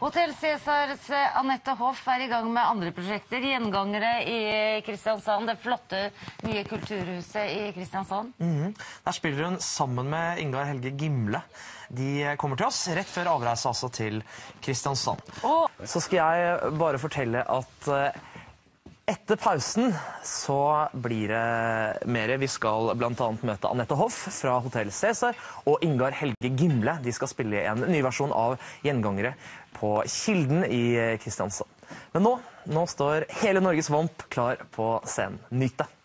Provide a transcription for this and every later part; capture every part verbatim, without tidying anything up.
Hotell Cæsars Anette Hoff er i gang med andre prosjekter. Gjengangere i Kristiansand, det flotte nye kulturhuset i Kristiansand. Mm-hmm. Der spiller hun sammen med Ingar Helge Gimle. De kommer til oss rett før avreise altså til Kristiansand. Oh. Så skal jeg bare fortelle at etter pausen så blir det mer. Vi skal blant annet møte Anette Hoff fra Hotell Cæsar og Ingar Helge Gimle. De skal spille en ny versjon av Gjengangere på Kilden i Kristiansand. Men nå, nå står hele Norges Vamp klar på scenen. Nyt det!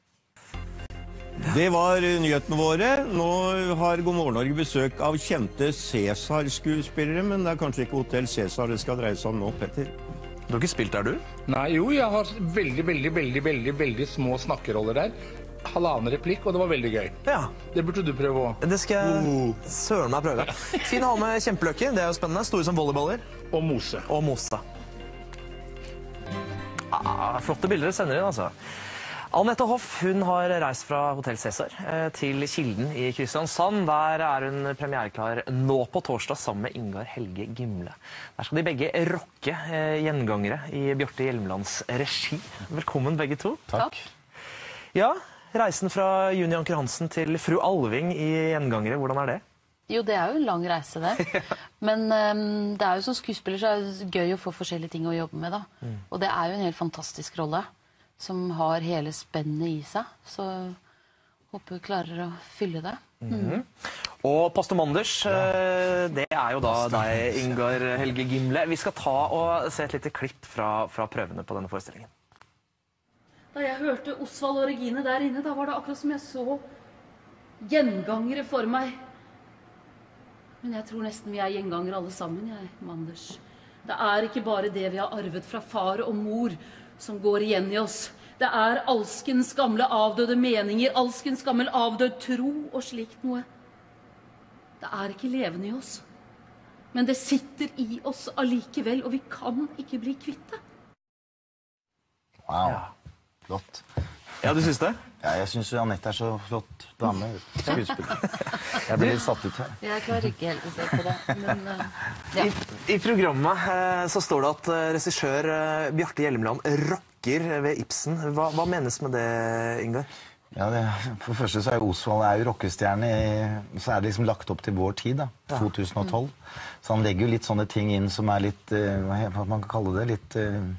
Det var nyhetene våre. Nå har God morgen Norge besøk av kjente Cæsar-skuespillere, men det er kanskje ikke Hotell Cæsar det skal dreie seg om nå, Petter. Du har ikke spilt der, du? Nei, jo, jeg har veldig, veldig, veldig, veldig, veldig små snakkeroller der. Halvannen replikk, og det var veldig gøy. Ja. Det burde du prøve også. Det skal jeg søren meg prøve. Fin å ha med kjempeløkker, det er jo spennende. Store som volleyballer. Og mose. Og mose. Ah, flotte bilder sender inn, altså. Anette Hoff, hun har reist fra Hotell Cæsar til Kilden i Kristiansand. Der er hun premiereklar nå på torsdag sammen med Ingar Helge Gimle. Der skal de begge rocke gjengangere i Bjarte Hjelmelands regi. Velkommen begge to. Takk. Ja, reisen fra Juni Anker Hansen til Fru Alving i Gjengangere, hvordan er det? Jo, det er jo en lang reise det. Men um, det er jo som skuespiller så er det gøy å få forskjellige ting å jobbe med da. Mm. Og det er jo en helt fantastisk rolle som har hele spennet i seg, så håper vi klarer å fylle det. Mm. Mm. Og Pastor Manders, ja. Det er jo da deg, Ingar Helge Gimle. Vi skal ta og se et lite klipp fra, fra prøvene på denne forestillingen. Da jeg hørte Osvald og Regine der inne, da var det akkurat som jeg så gjengangere for meg. Men jeg tror nesten vi er gjengangere alle sammen, jeg, Manders. Det er ikke bare det vi har arvet fra far og mor, som går igjen i oss. Det er alskens gamle avdøde meninger, alskens gammel avdød tro og slikt noe. Det er ikke levende i oss. Men det sitter i oss allikevel, og vi kan ikke bli kvitt det. Wow, flott. Ja, du synes det? Ja, jeg synes Anette er så flott dame, skuespiller. Jeg blir litt satt ut her. Jeg klarer ikke helt å se på det, men uh, ja. I, I programmet eh, så står det at eh, regissør eh, Bjarte Hjelmeland rocker ved Ibsen. Hva, hva menes med det, Ingar? Ja, det, for det første så er jo Osvald er jo rockestjerne, så er det liksom lagt opp til vår tid da, to tusen og tolv. Så han legger jo litt sånne ting inn som er litt, uh, hva man kan kalle det, litt... Uh,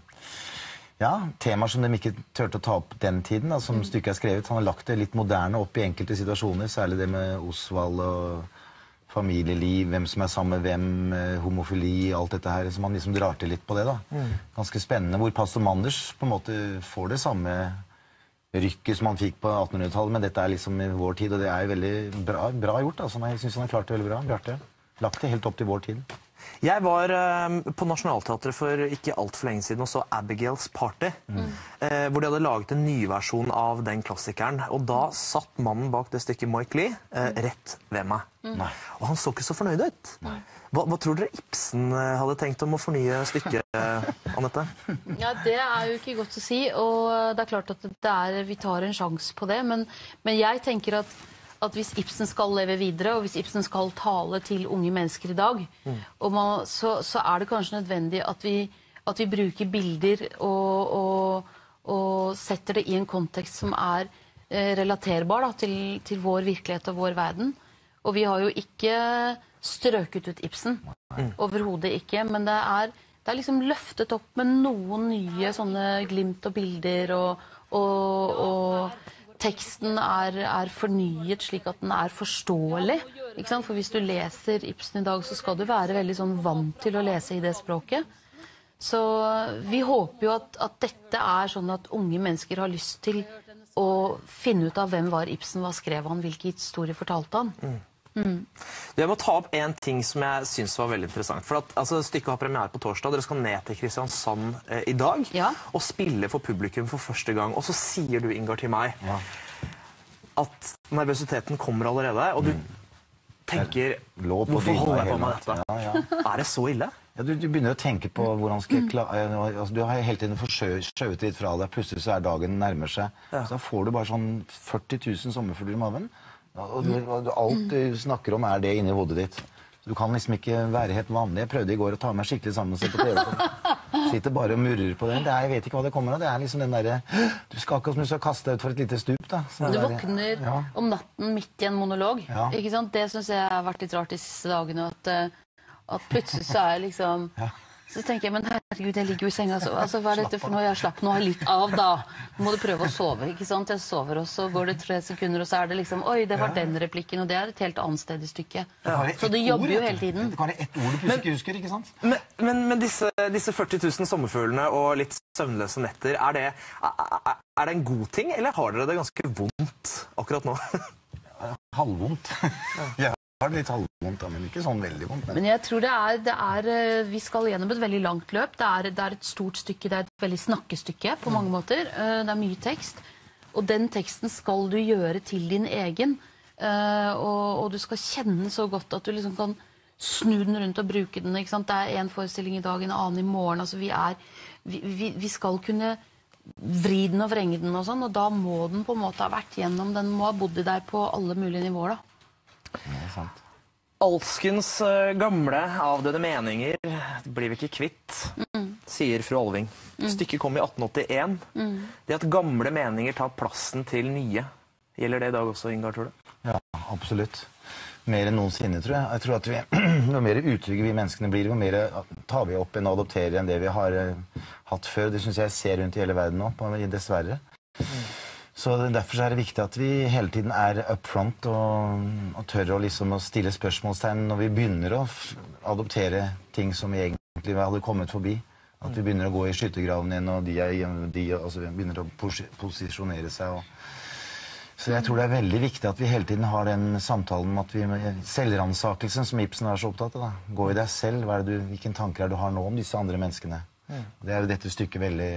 Ja, temaer som de ikke tørte å ta opp den tiden, da, som stykket er skrevet. Han har lagt det litt moderne opp i enkelte situasjoner, særlig det med Osvald og familieliv, hvem som er sammen med hvem, homofili, alt dette her, som han liksom drar til litt på det da. Ganske spennende, hvor Pastor Manders på en måte får det samme rykket som han fikk på attenhundretallet, men dette er liksom i vår tid, og det er jo veldig bra, bra gjort, altså. Jeg synes han har klart det veldig bra, Bjarte. Lagt det helt opp til vår tid. Jeg var eh, på Nationaltheatret for ikke alt for lenge siden og så Abigail's Party, mm. eh, hvor de hadde laget en ny versjon av den klassikeren. Og da satt mannen bak det stykket Mike Lee eh, rett ved meg. Mm. Og han så ikke så fornøyd ut. Hva, hva tror dere Ibsen hadde tenkt om å fornye stykket, eh, Anette? Ja, det er jo ikke godt å si, og det er klart at det er, vi tar en sjans på det, men, men jeg tenker at at hvis Ibsen skal leve videre, og hvis Ibsen skal tale til unge mennesker i dag, mm. og man, så, så er det kanskje nødvendig at vi, at vi bruker bilder og, og, og setter det i en kontekst som er eh, relaterbar da, til, til vår virkelighet og vår verden. Og vi har jo ikke strøket ut Ibsen, mm. overhodet ikke, men det er, det er liksom løftet opp med noen nye sånne glimt og bilder, og, og, og teksten er, er fornyet slik at den er forståelig, ikke sant? For hvis du leser Ibsen i dag, så skal du være veldig sånn vant til å lese i det språket. Så vi håper jo at, at dette er sånn at unge mennesker har lyst til å finne ut av hvem var Ibsen, hva skrev han, hvilke historier fortalte han. Mm. Mm. Jeg må ta opp en ting som jeg synes var veldig interessant. For at, altså, stykket har premiere på torsdag. Dere skal ned til Kristiansand eh, i dag ja. og spille for publikum for første gang. Og så sier du, Ingar, til meg ja. at nervøsiteten kommer allerede, og du mm. tenker hvorfor holder jeg på med dette? Ja, ja. Er det så ille? Ja, du, du begynner å tenke på hvordan skal jeg klare... Altså, du har hele tiden forskjøvet litt fra deg, plutselig så er dagen nærmer seg. Ja. Så da får du bare sånn førti tusen sommerfugler i maven. Og du, alt du snakker om er det inni hodet ditt. Du kan liksom ikke være helt vanlig. Jeg prøvde i går å ta meg skikkelig sammen og se på T V. Sitter bare og murrer på det. det er, jeg vet ikke hva det kommer av. Det er liksom den derre Du skal akkurat som du skal kaste deg ut for et lite stup, da. Så Du der, våkner ja. om natten midt i en monolog. Ja. Ikke sant? Det syns jeg har vært litt rart de siste dagene. At, eh, at plutselig så er jeg liksom Ja. Så tenker jeg, men herregud, jeg ligger jo i senga, så altså, hva er dette for noe? Jeg slapp nå litt av, da. Nå må du prøve å sove, ikke sant? Jeg sover, og så går det tre sekunder, og så er det liksom, oi, det var den replikken, og det er et helt annet sted i stykket. Så du jobber jo hele tiden. Det kan være ett ord du plutselig ikke husker, ikke sant? Men, men, men disse, disse førti tusen sommerfuglene og litt søvnløse netter, er det, er, er det en god ting, eller har dere det ganske vondt akkurat nå? Halvvondt. Ja. Jeg har det litt halvvondt, men ikke sånn veldig vondt. Men... Men jeg tror det er, det er Vi skal gjennom et veldig langt løp. Det er, det er et stort stykke, det er et veldig snakkestykke på mange måter. Det er mye tekst. Og den teksten skal du gjøre til din egen. Og, og du skal kjenne så godt at du liksom kan snu den rundt og bruke den. Ikke sant? Det er en forestilling i dag, en annen i morgen. Altså vi, er, vi, vi, vi skal kunne vri den og vrenge den og sånn, og da må den på en måte ha vært gjennom. Den må ha bodd i deg på alle mulige nivåer, da. Det er sant. Alskens uh, gamle, avdøde meninger blir vi ikke kvitt, mm. sier fru Olving. Mm. Stykket kom i atten åttien. Mm. Det at gamle meninger tar plassen til nye. Gjelder det i dag også, Ingar, tror du? Ja, absolutt. Mer enn noensinne, tror jeg. Jeg tror at vi, jo mer utrygge vi menneskene blir, jo mer tar vi opp enn adopterer enn det vi har uh, hatt før. Det synes jeg ser rundt i hele verden nå, dessverre. Mm. Så derfor er det viktig at vi hele tiden er up front og, og tør å, liksom, å stille spørsmålstegn når vi begynner å adoptere ting som vi egentlig hadde kommet forbi. At vi begynner å gå i skyttergraven igjen, og de, er, de altså, begynner å pos posisjonere seg. Og... Så jeg tror det er veldig viktig at vi hele tiden har den samtalen om at vi, selvransakelsen som Ibsen er så opptatt av. Da. Gå i deg selv, hva er det du, hvilke tanker er du har nå om disse andre menneskene. Mm. Det er dette stykket veldig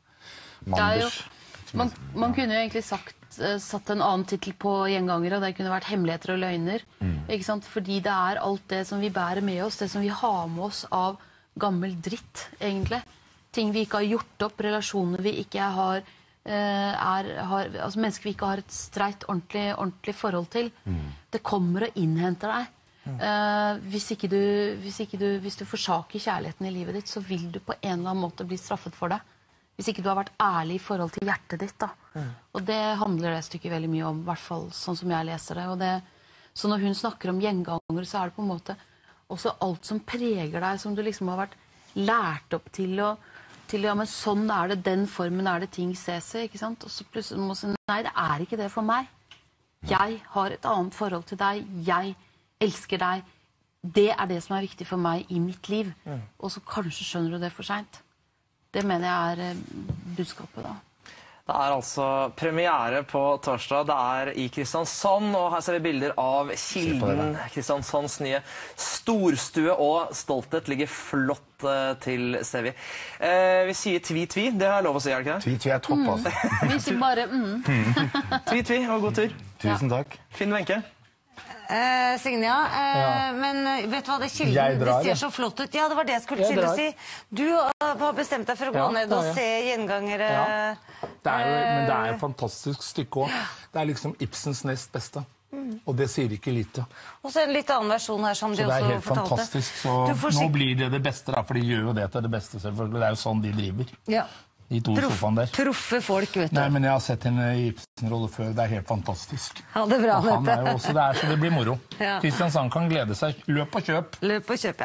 manders. Man, man kunne jo egentlig sagt, uh, satt en annen titel på gjengangere, og det kunne vært hemmeligheter og løgner. Mm. Ikke sant? Fordi det er alt det som vi bærer med oss, det som vi har med oss av gammel dritt, egentlig. Ting vi ikke har gjort opp, relasjoner vi ikke har, uh, er, har altså mennesker vi ikke har et streit, ordentlig, ordentlig forhold til. Mm. Det kommer og innhenter deg. Mm. Uh, hvis, ikke du, hvis, ikke du, hvis du forsaker kjærligheten i livet ditt, så vil du på en eller annen måte bli straffet for det. Hvis ikke du har vært ærlig i forhold til hjertet ditt, da. Mm. Og det handler det stykket veldig mye om, i hvert fall sånn som jeg leser det. Og det. Så når hun snakker om gjenganger, så er det på en måte også alt som preger deg, som du liksom har vært lært opp til, og, til ja, men sånn er det, den formen er det ting ses i, ikke sant? Og så plutselig må du si, nei, det er ikke det for meg. Jeg har et annet forhold til deg, jeg elsker deg. Det er det som er viktig for meg i mitt liv. Mm. Og så kanskje skjønner du det for sent. Det mener jeg er budskapet, da. Det er altså premiere på torsdag. Det er i Kristiansand, og her ser vi bilder av Kilden. Kristiansands nye storstue og stolthet ligger flott uh, til, ser vi. Uh, vi sier tvi-tvi, det har jeg lov å si, er det ikke det? Tvi-tvi er topp, altså. Mm. Vi sier bare mm. Tvi-tvi, og god tur. Tusen takk. Finn Wenche. Eh, Signia, eh, ja. Men vet du hva, det Kilden, drar, det ser så flott ut. Ja, det var det jeg skulle jeg til å si. Du uh, har bestemt deg for å gå ja, ned og se gjengangere. Ja. Det er jo, men det er et fantastisk stykke også. Det er liksom Ibsens nest beste. Mm. Og det sier ikke lite. Og så en litt annen versjon her som så de også fortalte. Så det er helt fantastisk. Så nå blir det det beste da, for de gjør jo det til det beste selvfølgelig. Det er jo sånn de driver. Ja. De to Proff, sofaen der. Proffe folk, vet du. Nei, men jeg har sett henne i Ibsen-rolle før. Det er helt fantastisk. Ha det bra, og han er jo også der, så det blir moro. Ja. Kristiansand kan glede seg. Løp og kjøp. Løp og kjøp, ja.